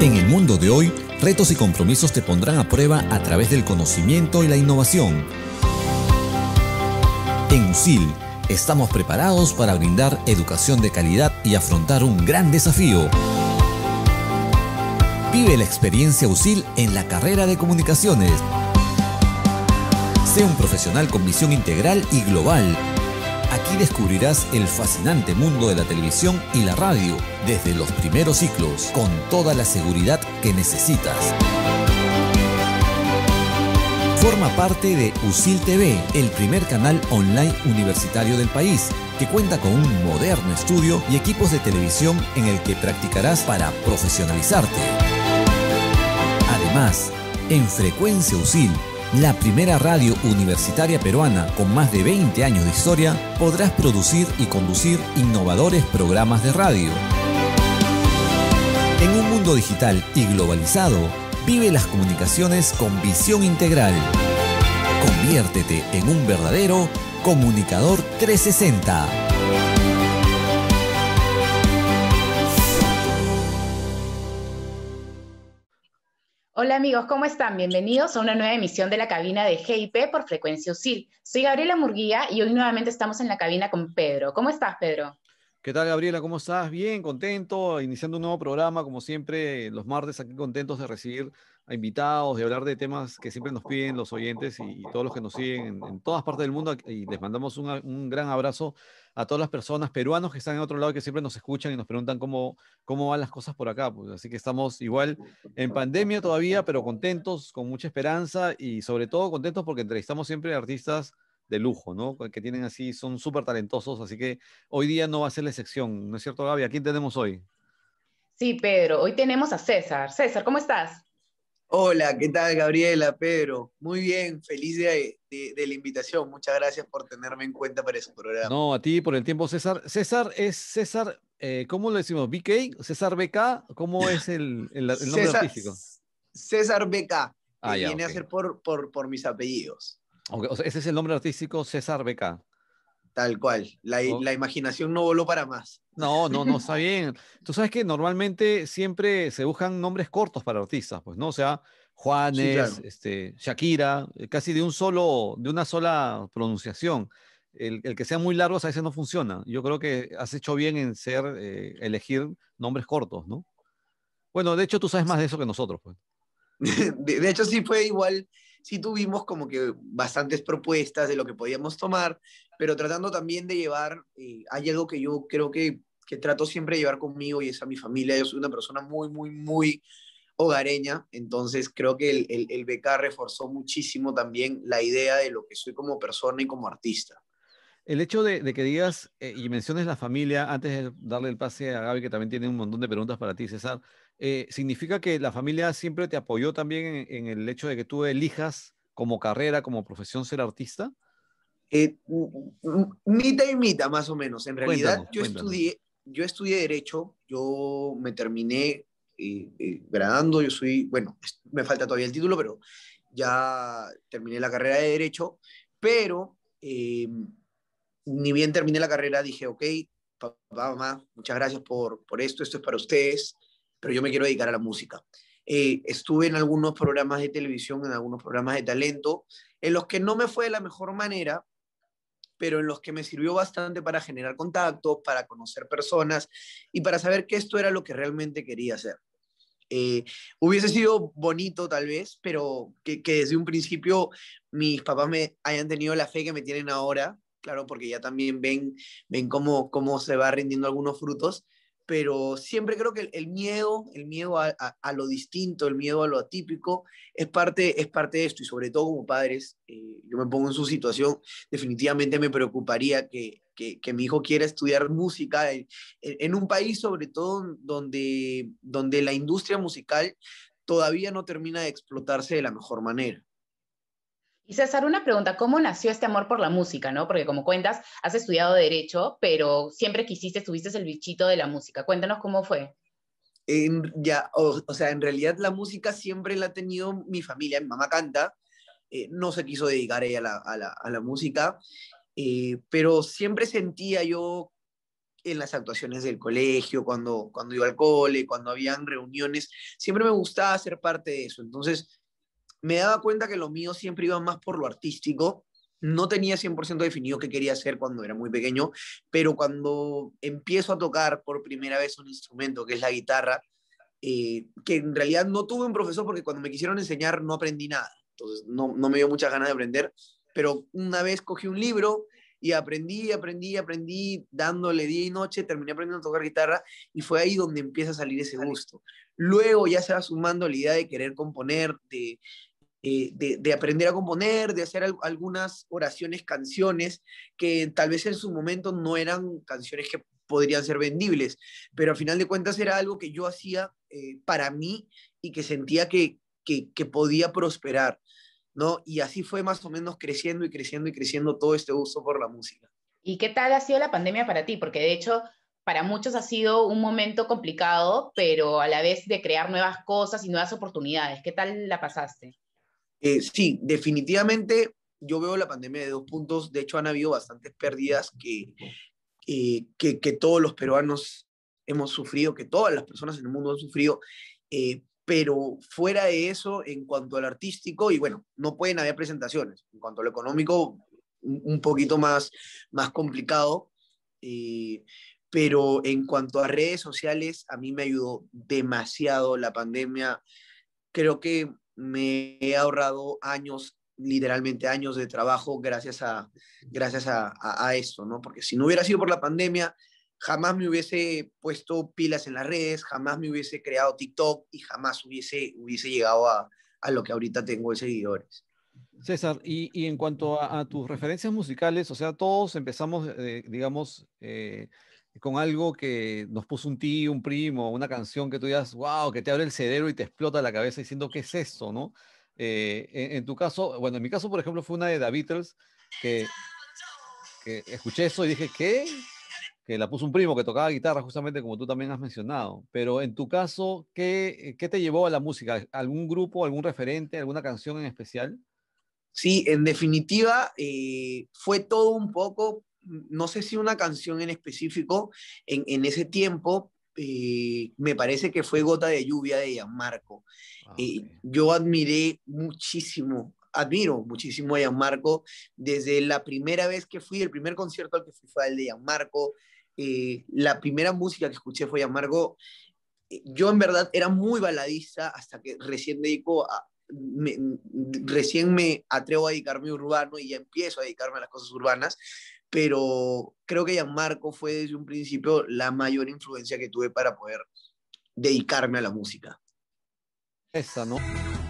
En el mundo de hoy, retos y compromisos te pondrán a prueba a través del conocimiento y la innovación. En USIL, estamos preparados para brindar educación de calidad y afrontar un gran desafío. Vive la experiencia USIL en la carrera de comunicaciones. Sé un profesional con visión integral y global. Aquí descubrirás el fascinante mundo de la televisión y la radio, desde los primeros ciclos, con toda la seguridad que necesitas. Forma parte de USIL TV, el primer canal online universitario del país, que cuenta con un moderno estudio y equipos de televisión en el que practicarás para profesionalizarte. Además, en Frecuencia USIL, la primera radio universitaria peruana con más de 20 años de historia, podrás producir y conducir innovadores programas de radio. En un mundo digital y globalizado, vive las comunicaciones con visión integral. Conviértete en un verdadero comunicador 360. Hola amigos, ¿cómo están? Bienvenidos a una nueva emisión de la cabina de GIP por Frecuencia USIL. Soy Gabriela Murguía y hoy nuevamente estamos en la cabina con Pedro. ¿Cómo estás, Pedro? ¿Qué tal, Gabriela? ¿Cómo estás? Bien, contento, iniciando un nuevo programa, como siempre, los martes aquí contentos de recibir a invitados, de hablar de temas que siempre nos piden los oyentes y todos los que nos siguen en todas partes del mundo. Y les mandamos un gran abrazo a todas las personas peruanos que están en otro lado y que siempre nos escuchan y nos preguntan cómo van las cosas por acá. Pues, así que estamos igual en pandemia todavía, pero contentos, con mucha esperanza y sobre todo contentos porque entrevistamos siempre a artistas de lujo, ¿no? Que tienen así, son súper talentosos, así que hoy día no va a ser la excepción, ¿no es cierto, Gaby? ¿A quién tenemos hoy? Sí, Pedro, hoy tenemos a César. César, ¿cómo estás? Hola, ¿qué tal, Gabriela, Pedro? Muy bien, feliz de la invitación. Muchas gracias por tenerme en cuenta para su programa. No, a ti por el tiempo, César. César es César, ¿cómo le decimos? ¿BK? ¿César BK? ¿Cómo es el nombre César, artístico? César BK, Ah, que ya, viene ok. a ser por mis apellidos, Ok, o sea, ese es el nombre artístico, César BK. tal cual. La imaginación no voló para más. No, no, no, está bien. Tú sabes que normalmente siempre se buscan nombres cortos para artistas, pues, ¿no? O sea, Sí, Juanes, claro. Shakira, casi de una sola pronunciación. El que sean muy largos a veces no funciona. Yo creo que has hecho bien en elegir nombres cortos, ¿no? Bueno, de hecho tú sabes más de eso que nosotros, pues. De hecho, sí fue igual, sí tuvimos como que bastantes propuestas de lo que podíamos tomar, pero tratando también de llevar, hay algo que yo creo que trato siempre de llevar conmigo y es a mi familia. Yo soy una persona muy hogareña, entonces creo que el BK reforzó muchísimo también la idea de lo que soy como persona y como artista. El hecho de que digas y menciones la familia, antes de darle el pase a Gaby, que también tiene un montón de preguntas para ti, César, ¿significa que la familia siempre te apoyó también en el hecho de que tú elijas como carrera, como profesión ser artista? Mitad y mitad, más o menos. En realidad, Cuéntanos, cuéntanos. yo estudié Derecho, yo me terminé graduando, yo soy, bueno, me falta todavía el título, pero ya terminé la carrera de Derecho, pero ni bien terminé la carrera, dije, ok, papá, mamá, muchas gracias por esto es para ustedes, pero yo me quiero dedicar a la música. Estuve en algunos programas de televisión, en algunos programas de talento, en los que no me fue de la mejor manera, pero en los que me sirvió bastante para generar contactos, para conocer personas y para saber que esto era lo que realmente quería hacer. Eh, Hubiese sido bonito tal vez, pero que desde un principio mis papás me hayan tenido la fe que me tienen ahora, claro, porque ya también ven cómo se va rindiendo algunos frutos, pero siempre creo que el miedo a lo distinto, el miedo a lo atípico, es parte de esto, y sobre todo como padres, yo me pongo en su situación, definitivamente me preocuparía que mi hijo quiera estudiar música en un país sobre todo donde la industria musical todavía no termina de explotarse de la mejor manera. Y César, una pregunta, ¿cómo nació este amor por la música, no? Porque como cuentas, has estudiado Derecho, pero siempre tuviste el bichito de la música. Cuéntanos cómo fue. O sea, en realidad la música siempre la ha tenido mi familia, mi mamá canta, no se quiso dedicar ella a la música, pero siempre sentía yo en las actuaciones del colegio, cuando iba al cole, cuando habían reuniones, siempre me gustaba ser parte de eso. Entonces, me daba cuenta que lo mío siempre iba más por lo artístico. No tenía 100% definido qué quería hacer cuando era muy pequeño, pero cuando empiezo a tocar por primera vez un instrumento, que es la guitarra, que en realidad no tuve un profesor porque cuando me quisieron enseñar no aprendí nada. Entonces, no me dio muchas ganas de aprender, pero una vez cogí un libro y aprendí, dándole día y noche, terminé aprendiendo a tocar guitarra y fue ahí donde empieza a salir ese gusto. Luego ya se va sumando la idea de querer componer, de aprender a componer, de hacer algunas oraciones, canciones, que tal vez en su momento no eran canciones que podrían ser vendibles, pero al final de cuentas era algo que yo hacía para mí y que sentía que podía prosperar, ¿no? Y así fue más o menos creciendo y creciendo y creciendo todo este gusto por la música. ¿Y qué tal ha sido la pandemia para ti? Porque de hecho, para muchos ha sido un momento complicado, pero a la vez de crear nuevas cosas y nuevas oportunidades. ¿Qué tal la pasaste? Sí, definitivamente yo veo la pandemia de dos puntos. De hecho, han habido bastantes pérdidas que todos los peruanos hemos sufrido, que todas las personas en el mundo han sufrido. Pero fuera de eso, en cuanto al artístico, y bueno, no pueden haber presentaciones. En cuanto a lo económico, un poquito más complicado. Eh, pero en cuanto a redes sociales, a mí me ayudó demasiado la pandemia. Creo que me he ahorrado años, literalmente años de trabajo gracias a esto, ¿no? Porque si no hubiera sido por la pandemia, jamás me hubiese puesto pilas en las redes, jamás me hubiese creado TikTok y jamás hubiese llegado a lo que ahorita tengo de seguidores. César, y en cuanto a tus referencias musicales, o sea, todos empezamos, digamos, con algo que nos puso un tío, un primo, una canción que tú digas, wow, que te abre el cerebro y te explota la cabeza diciendo, ¿qué es esto, no? En tu caso, bueno, en mi caso, por ejemplo, fue una de The Beatles que, que escuché eso y dije, ¿qué? Que la puso un primo que tocaba guitarra, justamente como tú también has mencionado. Pero en tu caso, ¿qué te llevó a la música? ¿Algún grupo, algún referente, alguna canción en especial? Sí, en definitiva, fue todo un poco, no sé si una canción en específico, en ese tiempo, me parece que fue Gota de Lluvia de Gianmarco. Ah, ok. Yo admiro muchísimo a Gianmarco, desde la primera vez que fui, el primer concierto al que fui fue el de Gianmarco, la primera música que escuché fue Gianmarco. Yo en verdad era muy baladista hasta que me, recién me atrevo a dedicarme a urbano y ya empiezo a dedicarme a las cosas urbanas, pero creo que Gianmarco fue desde un principio la mayor influencia que tuve para poder dedicarme a la música. Esa, ¿no?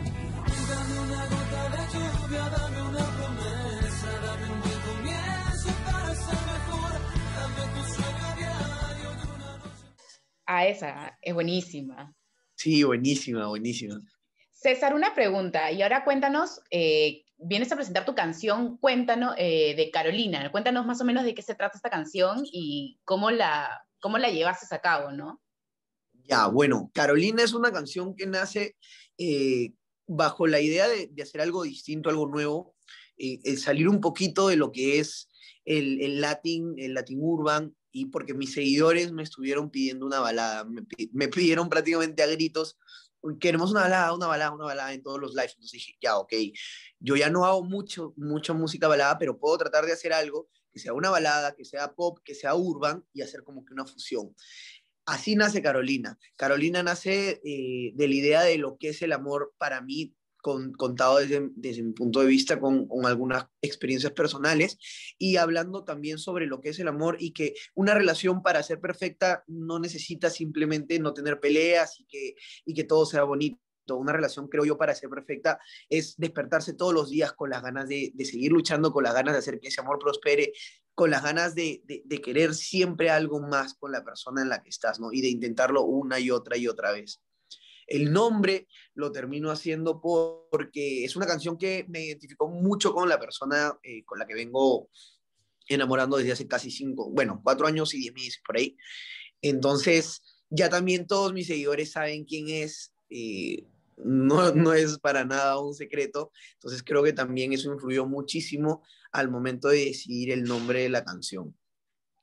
Ah, esa es buenísima. Sí, buenísima, buenísima. César, una pregunta, y ahora cuéntanos, vienes a presentar tu canción, cuéntanos de Carolina, cuéntanos más o menos de qué se trata esta canción y cómo la llevaste a cabo, ¿no? Ya, bueno, Carolina es una canción que nace eh, bajo la idea de hacer algo distinto, algo nuevo, el salir un poquito de lo que es el Latin Urban, y porque mis seguidores me estuvieron pidiendo una balada, me pidieron prácticamente a gritos, queremos una balada, una balada, una balada en todos los lives. Entonces dije, ya, ok, yo ya no hago mucha música balada, pero puedo tratar de hacer algo que sea una balada, que sea pop, que sea urban y hacer como que una fusión. Así nace Carolina. Carolina nace de la idea de lo que es el amor para mí, contado desde mi punto de vista, con algunas experiencias personales y hablando también sobre lo que es el amor y que una relación para ser perfecta no necesita simplemente no tener peleas y que todo sea bonito. Una relación, creo yo, para ser perfecta es despertarse todos los días con las ganas de seguir luchando, con las ganas de hacer que ese amor prospere, con las ganas de querer siempre algo más con la persona en la que estás, ¿no? Y de intentarlo una y otra vez. El nombre lo termino haciendo porque es una canción que me identificó mucho con la persona con la que vengo enamorando desde hace casi 4 años y 10 meses por ahí. Entonces, ya también todos mis seguidores saben quién es. No es para nada un secreto. Entonces, creo que también eso influyó muchísimo al momento de decidir el nombre de la canción.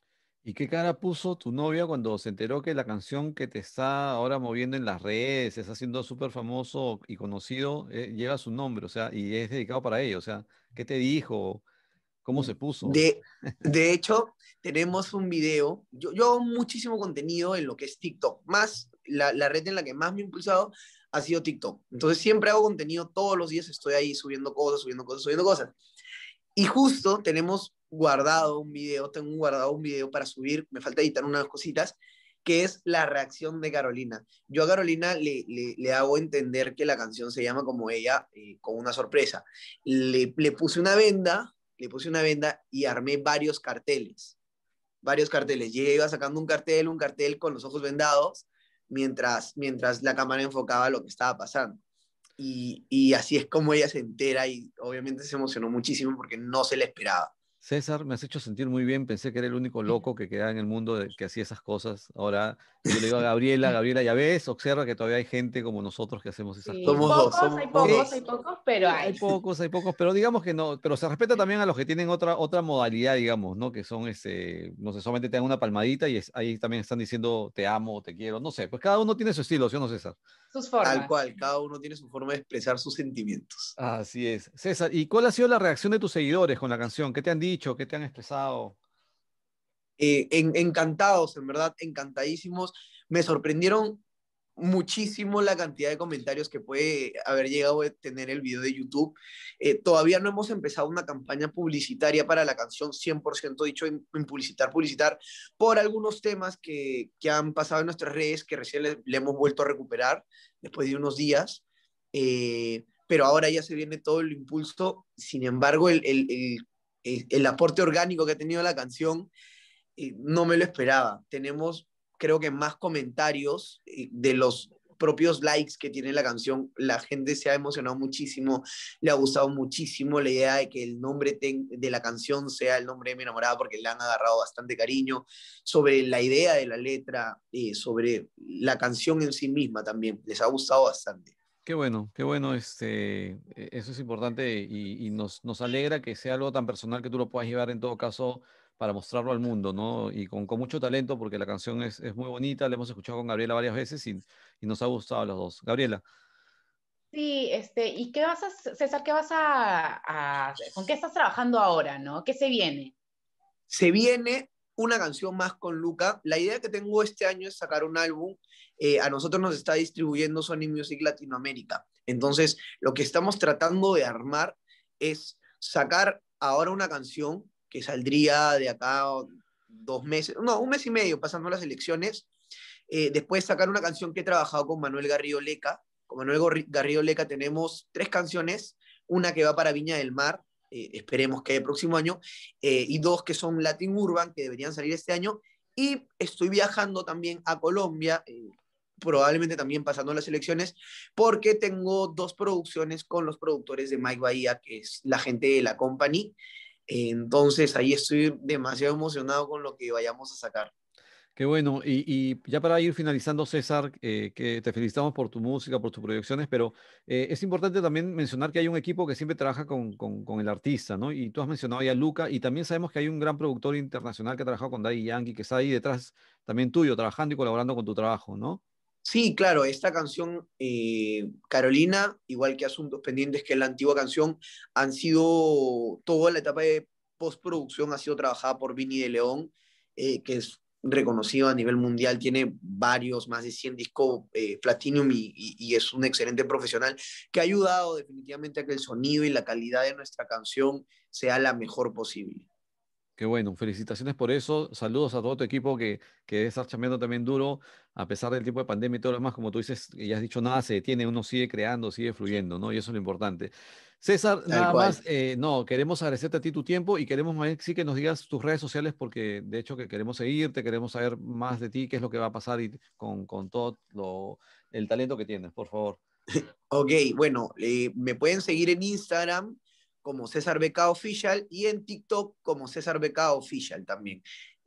¿Y qué cara puso tu novia cuando se enteró que la canción que te está ahora moviendo en las redes, se está haciendo súper famoso y conocido, lleva su nombre, o sea, y es dedicado para ella? O sea, ¿qué te dijo? ¿Cómo se puso? De, de hecho, tenemos un video. Yo hago muchísimo contenido en lo que es TikTok. Más, la red en la que más me he impulsado ha sido TikTok. Entonces siempre hago contenido todos los días, estoy ahí subiendo cosas, subiendo cosas, subiendo cosas. Y justo tenemos guardado un video, tengo guardado un video para subir, me falta editar unas cositas, que es la reacción de Carolina. Yo a Carolina le hago entender que la canción se llama como ella, con una sorpresa. Le puse una venda, le puse una venda y armé varios carteles. Llegué, iba sacando un cartel con los ojos vendados, mientras la cámara enfocaba lo que estaba pasando. Y así es como ella se entera y obviamente se emocionó muchísimo porque no se le esperaba. César, me has hecho sentir muy bien. Pensé que era el único loco que quedaba en el mundo que hacía esas cosas. Ahora yo le digo a Gabriela, Gabriela, ya ves, observa que todavía hay gente como nosotros que hacemos esas Sí, cosas. Somos Eh, hay dos. pocos, pero hay. hay pocos, pero digamos que no, pero se respeta también a los que tienen otra modalidad, digamos, ¿no? Que son, no sé, solamente te dan una palmadita y ahí también están diciendo te amo, te quiero, no sé, pues cada uno tiene su estilo, ¿sí o no, César? Sus Tal formas. cual, cada uno tiene su forma de expresar sus sentimientos. Así es. César, ¿y cuál ha sido la reacción de tus seguidores con la canción? ¿Qué te han dicho? ¿Qué te han expresado? Encantados, en verdad, encantadísimos. Me sorprendieron muchísimo la cantidad de comentarios que puede haber llegado a tener el video de YouTube. Todavía no hemos empezado una campaña publicitaria para la canción, 100% dicho en publicitar, por algunos temas que han pasado en nuestras redes, que recién le hemos vuelto a recuperar después de unos días. Pero ahora ya se viene todo el impulso. Sin embargo, el aporte orgánico que ha tenido la canción no me lo esperaba. Tenemos, creo que más comentarios de los propios likes que tiene la canción. La gente se ha emocionado muchísimo, le ha gustado muchísimo la idea de que el nombre de la canción sea el nombre de mi enamorada, porque le han agarrado bastante cariño, sobre la idea de la letra, sobre la canción en sí misma también. Les ha gustado bastante. Qué bueno, eso es importante y nos alegra que sea algo tan personal que tú lo puedas llevar en todo caso para mostrarlo al mundo, ¿no? Y con mucho talento, porque la canción es muy bonita, la hemos escuchado con Gabriela varias veces y nos ha gustado a los dos. Gabriela, Sí, ¿y qué vas César, qué vas con qué estás trabajando ahora, ¿no? ¿Qué se viene? Se viene una canción más con Luca. La idea que tengo este año es sacar un álbum. A nosotros nos está distribuyendo Sony Music Latinoamérica. Entonces, lo que estamos tratando de armar es sacar ahora una canción que saldría de acá 2 meses, no, un mes y medio pasando las elecciones. Después sacar una canción que he trabajado con Manuel Garrido Leca. Con Manuel Garrido Leca tenemos 3 canciones, una que va para Viña del Mar, esperemos que el próximo año, y 2 que son Latin Urban, que deberían salir este año, y estoy viajando también a Colombia, probablemente también pasando las elecciones, porque tengo 2 producciones con los productores de Mike Bahía, que es la gente de la company. Entonces ahí estoy demasiado emocionado con lo que vayamos a sacar. qué bueno. Y ya para ir finalizando, César, que te felicitamos por tu música, por tus proyecciones, pero es importante también mencionar que hay un equipo que siempre trabaja con el artista, ¿no? Y tú has mencionado ya a Luca, y también sabemos que hay un gran productor internacional que ha trabajado con Daddy Yankee, que está ahí detrás también tuyo, trabajando y colaborando con tu trabajo, ¿no? Sí, claro, esta canción, Carolina, igual que Asuntos Pendientes, que es la antigua canción, han sido, toda la etapa de postproducción ha sido trabajada por Vini de León, que es reconocido a nivel mundial, tiene varios, más de 100 discos Platinum y es un excelente profesional que ha ayudado definitivamente a que el sonido y la calidad de nuestra canción sea la mejor posible. Qué bueno, felicitaciones por eso. Saludos a todo tu equipo que debe estar chambeando también duro, a pesar del tiempo de pandemia y todo lo demás. Como tú dices, y ya has dicho, nada se detiene, uno sigue creando, sigue fluyendo, ¿no? Y eso es lo importante. César, Tal nada cual. más, no, queremos agradecerte a ti tu tiempo y queremos más bien sí que nos digas tus redes sociales, porque de hecho que queremos seguirte, queremos saber más de ti, qué es lo que va a pasar y con todo el talento que tienes, por favor. Ok, bueno, me pueden seguir en Instagram como César Beca Official y en TikTok como César Beca Official también.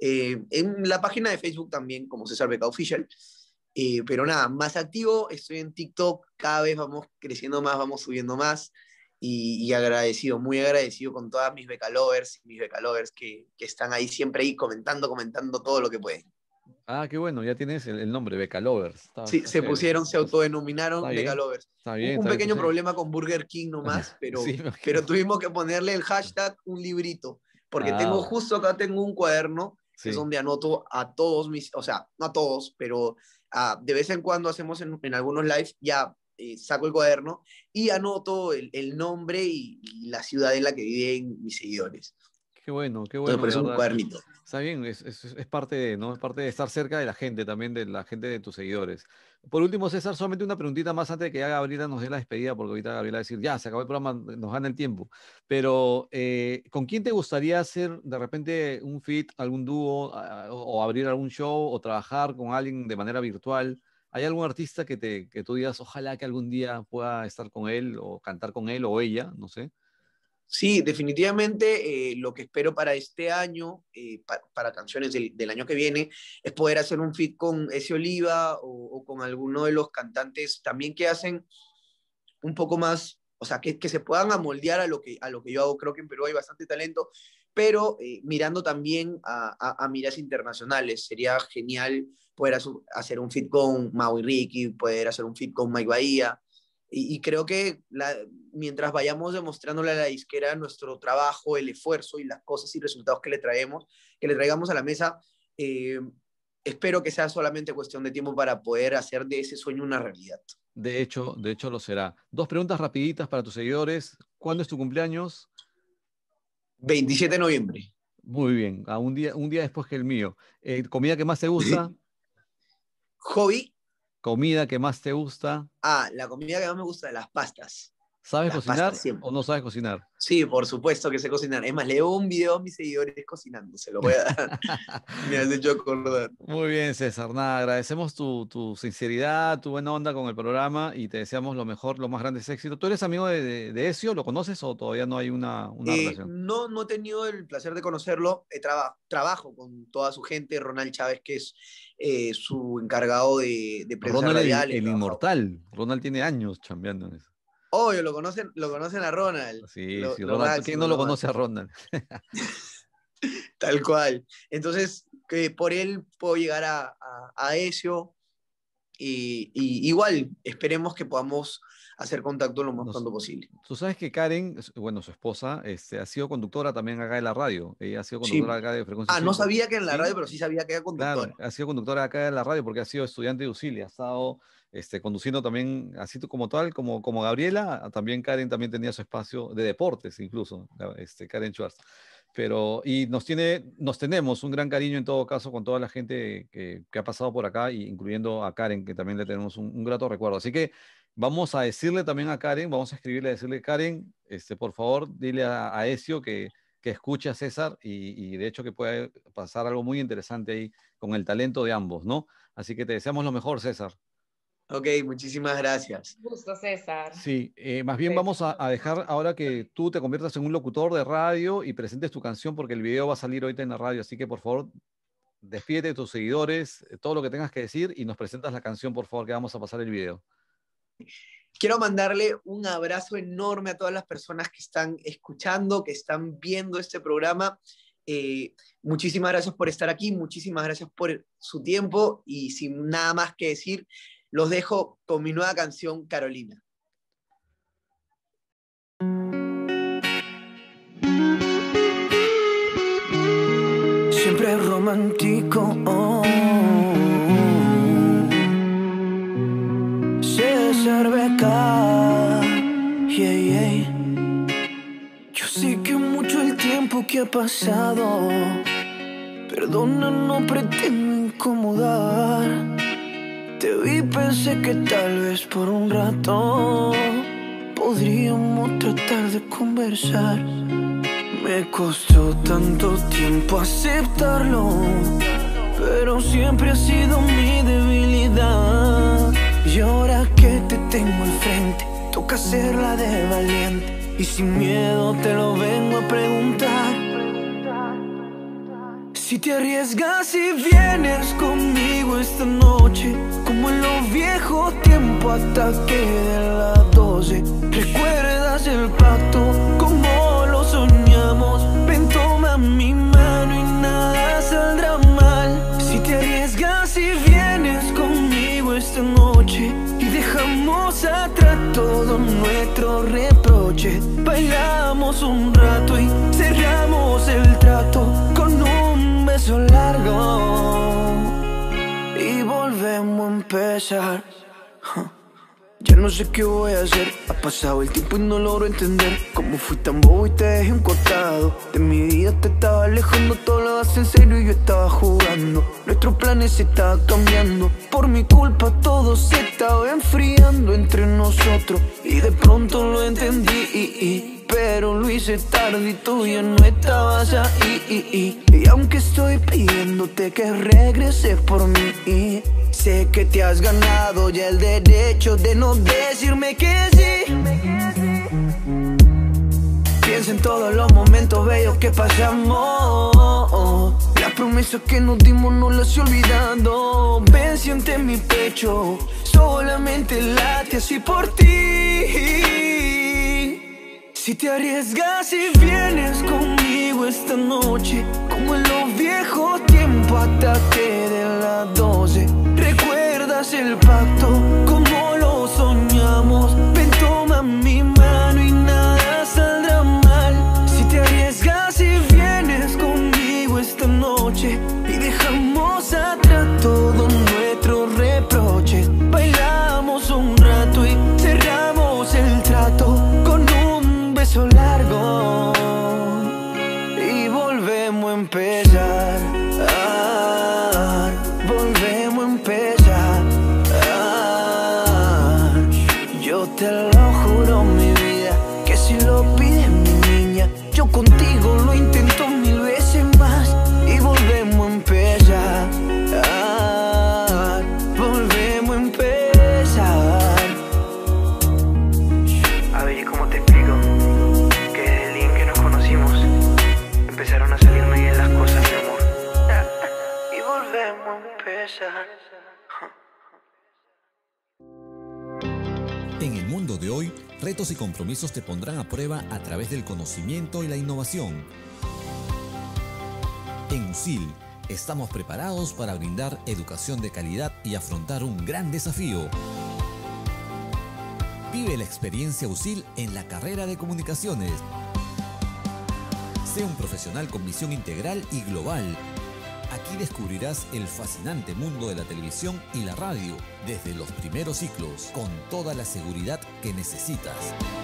En la página de Facebook también como César Beca Official. Pero nada, más activo, estoy en TikTok, cada vez vamos creciendo más, vamos subiendo más. y agradecido, muy agradecido con todas mis becalovers y mis becalovers que están ahí siempre ahí comentando todo lo que pueden. Ah, qué bueno, ya tienes el nombre, Becalovers. Sí, Está se chévere. se autodenominaron Está bien, becalovers. está bien, Un está bien. pequeño Pues, problema con Burger King nomás, sí, me imagino. pero tuvimos que ponerle el hashtag un librito, porque Ah, justo acá tengo un cuaderno que es sí. donde anoto a todos o sea, no a todos, pero de vez en cuando hacemos en algunos lives, ya saco el cuaderno y anoto el nombre y la ciudad en la que viven mis seguidores. Qué bueno, Entonces, por de eso es un verdad. cuadernito. Está bien, es parte de, ¿no? Es parte de estar cerca de la gente, también de la gente de tus seguidores. Por último, César, solamente una preguntita más antes de que ya Gabriela nos dé la despedida, porque ahorita Gabriela va a decir, ya, se acabó el programa, nos gana el tiempo. Pero, ¿con quién te gustaría hacer de repente un feat, algún dúo, o abrir algún show, o trabajar con alguien de manera virtual? ¿Hay algún artista que tú digas, ojalá que algún día pueda estar con él, o cantar con él, o ella, no sé? Sí, definitivamente lo que espero para este año, para canciones del año que viene, es poder hacer un feat con Ese Oliva o con alguno de los cantantes también que hacen un poco más, o sea, que se puedan amoldear a lo que yo hago. Creo que en Perú hay bastante talento, pero mirando también a miras internacionales. Sería genial poder hacer un feat con Mau y Ricky, poder hacer un feat con Mike Bahía. Y creo que mientras vayamos demostrándole a la disquera nuestro trabajo, el esfuerzo y las cosas y resultados que que le traigamos a la mesa, espero que sea solamente cuestión de tiempo para poder hacer de ese sueño una realidad. De hecho lo será. Dos preguntas rapiditas para tus seguidores. ¿Cuándo es tu cumpleaños? 27 de noviembre. Muy bien, un día después que el mío. ¿Comida que más te gusta? Hobby. ¿Comida que más te gusta? La comida que más me gusta, las pastas. ¿Sabes Las cocinar pastas siempre. o no sabes cocinar? Sí, por supuesto que sé cocinar. Es más, leo un video a mis seguidores cocinando. Se lo voy a dar. Me has hecho acordar. Muy bien, César. Nada, agradecemos tu sinceridad, tu buena onda con el programa y te deseamos lo mejor, los más grandes éxitos. ¿Tú eres amigo de Ezio? ¿Lo conoces o todavía no hay una relación? No he tenido el placer de conocerlo. Trabajo con toda su gente. Ronald Chávez, que es su encargado de prensa Ronald radial. el inmortal. Ronald tiene años chambeando en eso. Obvio, lo conocen a Ronald. Sí, sí, Lo Ronald. máximo, ¿Quién no lo conoce a Ronald? Tal cual. Entonces, que por él puedo llegar a Ezio. Y igual, esperemos que podamos hacer contacto lo más pronto posible. Tú sabes que Karen, bueno, su esposa, ha sido conductora también acá de la radio. Ella ha sido conductora acá de Frecuencia. No sabía que en la radio, pero sí sabía que era conductora. Claro, ha sido conductora acá de la radio porque ha sido estudiante de UCILI, ha estado conduciendo también, así como tal, como Gabriela, también Karen también tenía su espacio de deportes incluso, Karen Schwartz. Y nos tenemos un gran cariño en todo caso con toda la gente que ha pasado por acá, incluyendo a Karen, que también le tenemos un grato recuerdo. Así que vamos a decirle también a Karen, vamos a escribirle, a decirle, Karen, por favor, dile a Ezio que escuche a César y de hecho que puede pasar algo muy interesante ahí con el talento de ambos, ¿no? Así que te deseamos lo mejor, César. Ok, muchísimas gracias. Gusto, César. Sí, más bien vamos a dejar ahora que tú te conviertas en un locutor de radio y presentes tu canción porque el video va a salir ahorita en la radio, así que por favor despídete de tus seguidores, todo lo que tengas que decir y nos presentas la canción, por favor, que vamos a pasar el video. Quiero mandarle un abrazo enorme a todas las personas que están escuchando, que están viendo este programa. Muchísimas gracias por estar aquí, muchísimas gracias por su tiempo y sin nada más que decir, los dejo con mi nueva canción, Carolina. Siempre romántico, César Beca, yeah. Yo sé que mucho el tiempo que ha pasado, perdona, no pretendo incomodar. Te vi, pensé que tal vez por un rato podríamos tratar de conversar. Me costó tanto tiempo aceptarlo, pero siempre ha sido mi debilidad. Y ahora que te tengo enfrente, toca hacerla de valiente. Y sin miedo te lo vengo a preguntar. Si te arriesgas y vienes conmigo esta noche, ¿cómo como en los viejos tiempos hasta que den las 12. ¿Recuerdas el pacto? Como lo soñamos. Ven, toma mi mano y nada saldrá mal. Si te arriesgas y vienes conmigo esta noche y dejamos atrás todo nuestro reproche, bailamos un rato y cerramos el trato con un beso largo y volvemos a empezar. Ya no sé qué voy a hacer. Ha pasado el tiempo y no logro entender cómo fui tan bobo y te dejé un costado. De mi vida te estaba alejando, todo lo haces en serio y yo estaba jugando. Nuestros planes se estaban cambiando. Por mi culpa todo se estaba enfriando entre nosotros. Y de pronto lo entendí, pero lo hice tarde y tú ya no estabas ahí. Y aunque estoy pidiéndote que regreses por mí, sé que te has ganado ya el derecho de no decirme que sí. Piensa en todos los momentos bellos que pasamos. Las promesas que nos dimos no las he olvidado. Ven, siente en mi pecho, solamente late así por ti. Si te arriesgas y vienes conmigo esta noche, como en los viejos tiempos hasta que den las 12. ¿Recuerdas el pacto? Como lo soñamos. Ven, toma mi mano y nada saldrá mal. Si te arriesgas y vienes conmigo esta noche y dejamos atrás todo nuestro reproche, bailamos un rato y cerramos el trato con un beso largo y volvemos a empezar. Volvemos a empezar. Yo te lo juro, mi vida, que si lo pides, mi niña, yo contigo lo intento 1000 veces más y volvemos a empezar. Volvemos a empezar. A ver, ¿y cómo te explico? Que desde el día en que nos conocimos empezaron a salir muy bien las cosas, mi amor. Y volvemos a empezar. En el mundo de hoy, retos y compromisos te pondrán a prueba a través del conocimiento y la innovación. En USIL, estamos preparados para brindar educación de calidad y afrontar un gran desafío. Vive la experiencia USIL en la carrera de comunicaciones. Sé un profesional con visión integral y global. Aquí descubrirás el fascinante mundo de la televisión y la radio, desde los primeros ciclos, con toda la seguridad que necesitas.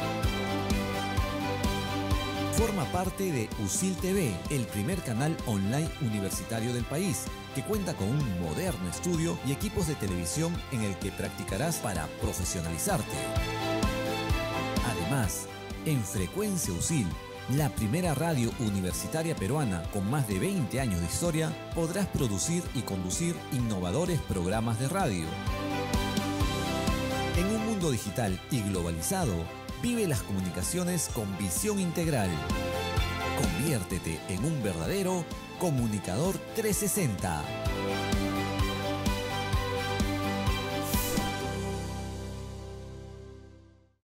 Forma parte de USIL TV, el primer canal online universitario del país, que cuenta con un moderno estudio y equipos de televisión en el que practicarás para profesionalizarte. Además, en Frecuencia USIL, la primera radio universitaria peruana con más de 20 años de historia, podrás producir y conducir innovadores programas de radio. En un mundo digital y globalizado, vive las comunicaciones con visión integral. Conviértete en un verdadero comunicador 360.